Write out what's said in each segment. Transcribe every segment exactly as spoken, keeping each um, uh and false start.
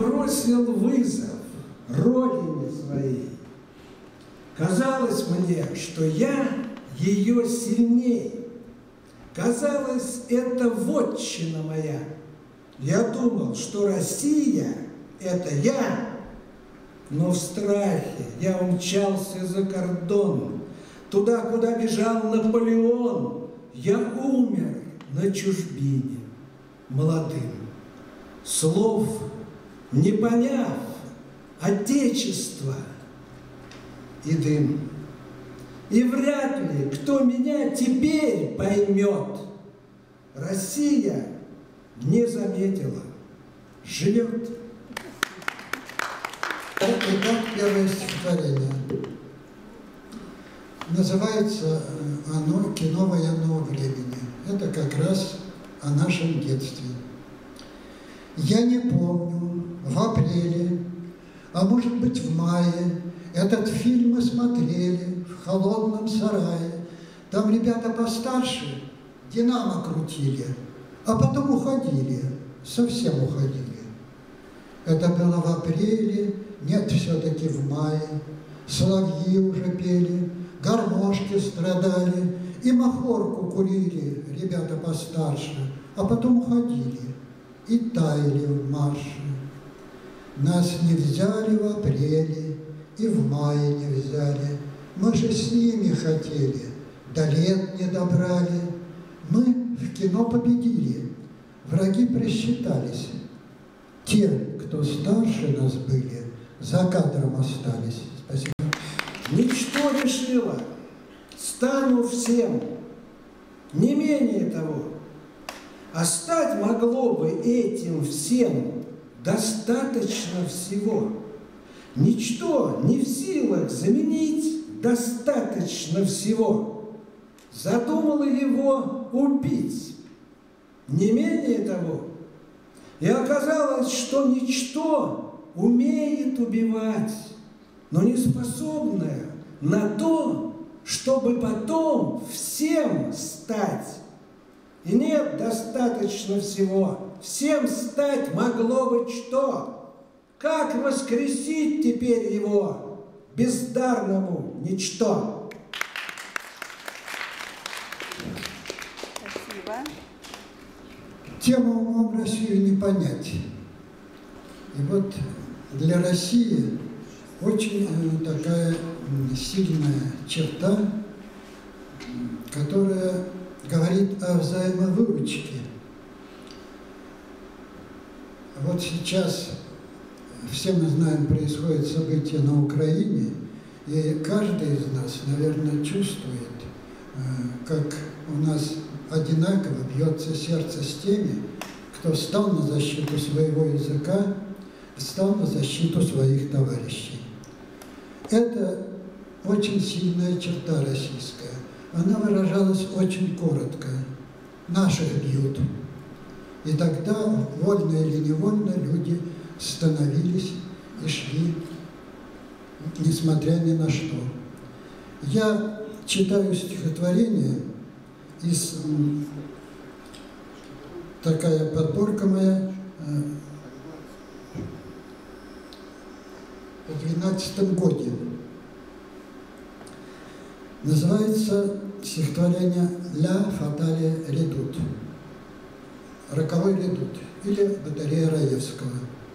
бросил вызов родине своей. Казалось мне, что я ее сильней. Казалось, это вотчина моя. Я думал, что Россия – это я, но в страхе я умчался за кордон. Туда, куда бежал Наполеон, я умер на чужбине молодым. Слов не поняв, отечество и дым. И вряд ли кто меня теперь поймет. Россия не заметила, живет. Итак, первое стихотворение. Называется оно «Кино военного времени». Это как раз о нашем детстве. Я не помню, в апреле, а может быть в мае, этот фильм мы смотрели в холодном сарае. Там ребята постарше «Динамо» крутили, а потом уходили, совсем уходили. Это было в апреле, нет, все-таки в мае. Соловьи уже пели, гармошки страдали, и махорку курили ребята постарше, а потом уходили и таяли в марше. Нас не взяли в апреле и в мае не взяли. Мы же с ними хотели, до лет не добрали. Мы в кино победили, враги просчитались. Те, кто старше нас были, за кадром остались. Спасибо. Ничто решило, стану всем, не менее того. А стать могло бы этим всем достаточно всего. Ничто не в силах заменить достаточно всего. Задумало его убить, не менее того. И оказалось, что ничто умеет убивать, но не способное на то, чтобы потом всем стать. И нет достаточно всего. Всем стать могло быть что? Как воскресить теперь его, бездарному ничто? Спасибо. Тему умом Россию не понять. И вот для России очень такая сильная черта, которая говорит о взаимовыручке. Вот сейчас, все мы знаем, происходят события на Украине, и каждый из нас, наверное, чувствует, как у нас одинаково бьется сердце с теми, кто встал на защиту своего языка, встал на защиту своих товарищей. Это очень сильная черта российская. Она выражалась очень коротко. Наших бьют. И тогда, вольно или невольно, люди становились и шли, несмотря ни на что. Я читаю стихотворение из... Такая подборка моя в двенадцатом году. Называется стихотворение «Ля фатале редут», «Роковой редут» или «Батарея Раевского».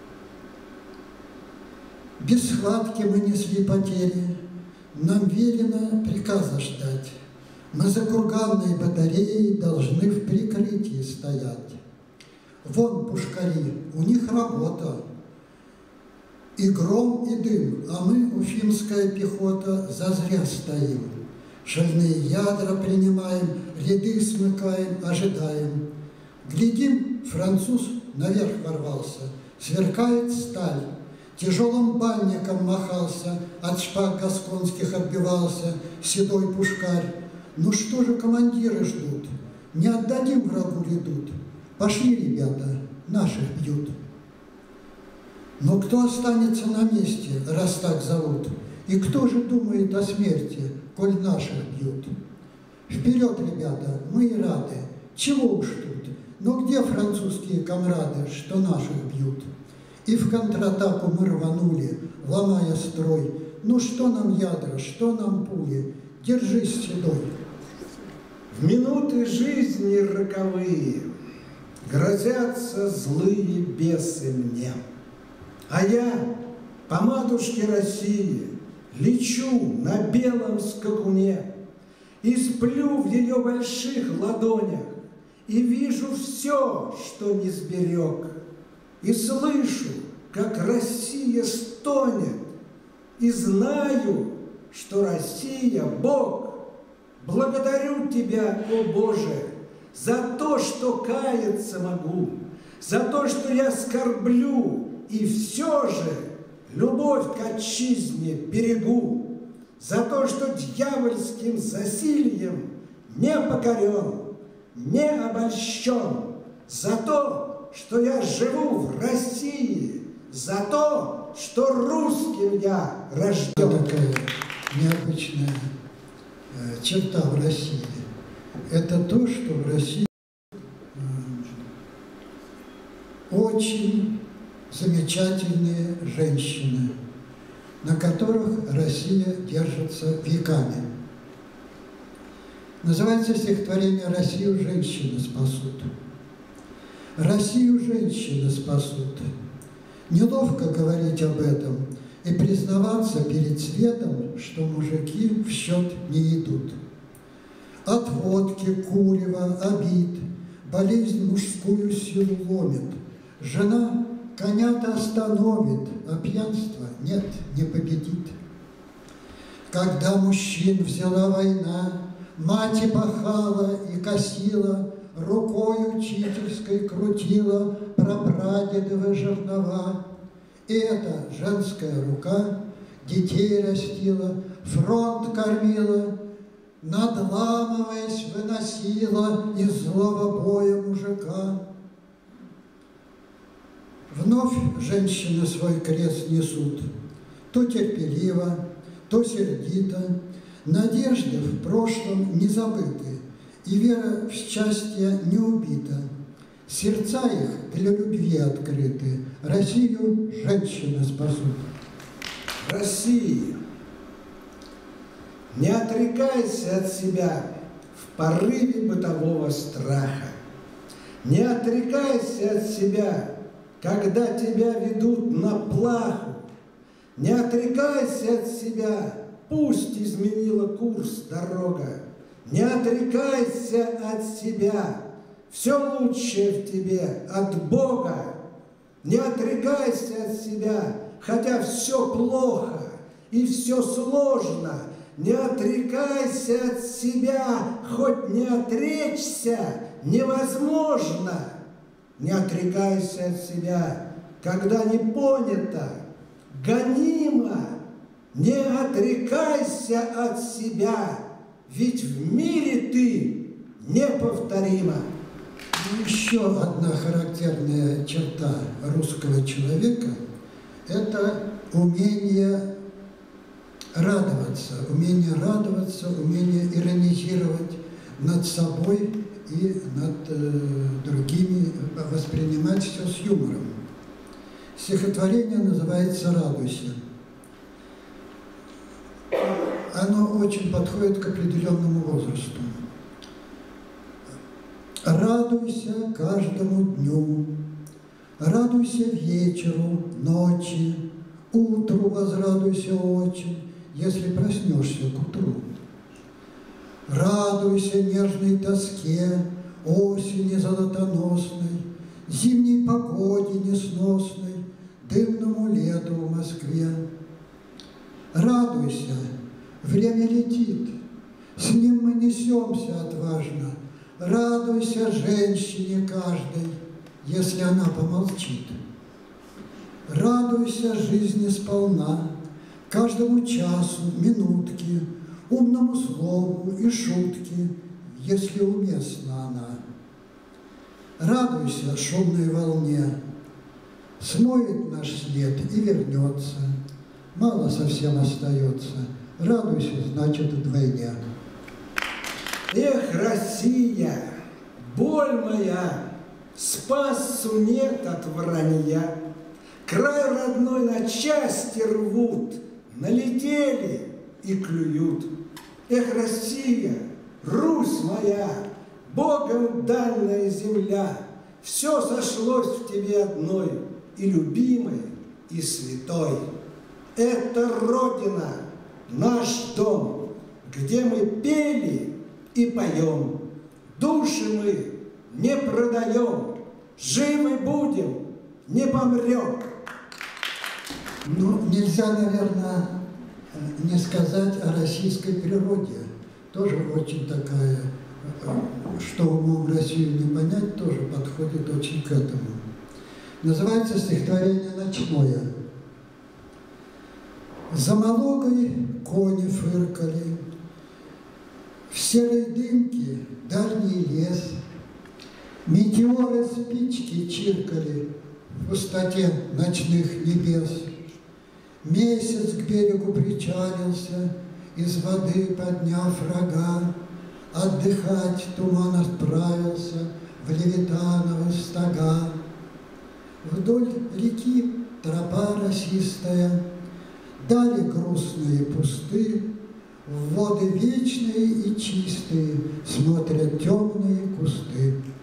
Без схватки мы несли потери, нам велено приказа ждать. Мы за курганной батареей должны в прикрытии стоять. Вон пушкари, у них работа. И гром, и дым, а мы, уфимская пехота, зазря стоим. Шальные ядра принимаем, ряды смыкаем, ожидаем. Глядим, француз наверх ворвался, сверкает сталь. Тяжелым банником махался, от шпаг гасконских отбивался седой пушкарь. Ну что же командиры ждут? Не отдадим врагу редут. Пошли, ребята, наших бьют. Но кто останется на месте, раз так зовут? И кто же думает о смерти, коль наших бьют? Вперед, ребята, мы и рады. Чего уж тут? Но где французские комрады, что наших бьют? И в контратаку мы рванули, ломая строй. Ну что нам ядра, что нам пули? Держись, седой. В минуты жизни роковые грозятся злые бесы мне. А я по матушке России лечу на белом скакуне и сплю в ее больших ладонях, и вижу все, что не сберег, и слышу, как Россия стонет, и знаю, что Россия — Бог. Благодарю Тебя, о Боже, за то, что каяться могу, за то, что я скорблю, и все же любовь к отчизне берегу, за то, что дьявольским засильем не покорен, не обольщен, за то, что я живу в России, за то, что русским я рожден. Такая необычная э, черта в России. Это то, что в России э, очень замечательные женщины, на которых Россия держится веками. Называется стихотворение «Россию женщины спасут». Россию женщины спасут. Неловко говорить об этом и признаваться перед светом, что мужики в счет не идут. От водки, курева, обид болезнь мужскую силу ломит. Жена коня-то остановит, а пьянство нет, не победит. Когда мужчин взяла война, мать и пахала и косила, рукой учительской крутила прапрадедовы жернова. И эта женская рука детей растила, фронт кормила, надламываясь, выносила из злого боя мужика. Вновь женщины свой крест несут, то терпеливо, то сердито, надежды в прошлом не забыты, и вера в счастье не убита. Сердца их для любви открыты, Россию женщины спасут. Россия, не отрекайся от себя в порыве бытового страха. Не отрекайся от себя, когда тебя ведут на плаху. Не отрекайся от себя, пусть изменила курс дорога. Не отрекайся от себя, все лучшее в тебе от Бога. Не отрекайся от себя, хотя все плохо и все сложно. Не отрекайся от себя, хоть не отречься невозможно. Не отрекайся от себя, когда не понято, гонимо. Не отрекайся от себя, ведь в мире ты неповторима. Еще одна характерная черта русского человека – это умение радоваться, умение радоваться, умение иронизировать над собой и над э, другими, воспринимать все с юмором. Стихотворение называется «Радуйся». Оно очень подходит к определенному возрасту. Радуйся каждому дню, радуйся вечеру, ночи, утру возрадуйся очень, если проснешься к утру. Радуйся нежной тоске, осени золотоносной, зимней погоде несносной, дымному лету в Москве. Радуйся, время летит, с ним мы несемся отважно. Радуйся женщине каждой, если она помолчит. Радуйся жизни сполна, каждому часу, минутке, умному слову и шутке, если уместна она. Радуйся шумной волне, смоет наш след и вернется. Мало совсем остается, радуйся, значит, вдвойне. Эх, Россия, боль моя, спасу нет от вранья. Край родной на части рвут, налетели и клюют. Эх, Россия, Русь моя, Богом данная земля, все сошлось в тебе одной, и любимой, и святой. Это Родина, наш дом, где мы пели и поем. Души мы не продаем, живы будем, не помрем. Ну, нельзя, наверное, не сказать о российской природе. Тоже очень такая, что умом Россию не понять, тоже подходит очень к этому. Называется стихотворение «Ночное». За Малогой кони фыркали, в серой дымке дальний лес, метеоры спички чиркали в пустоте ночных небес. Месяц к берегу причалился, из воды подняв рога, отдыхать туман отправился в Левитановы стога. Вдоль реки тропа росистая, дали грустные пусты, в воды вечные и чистые смотрят темные кусты.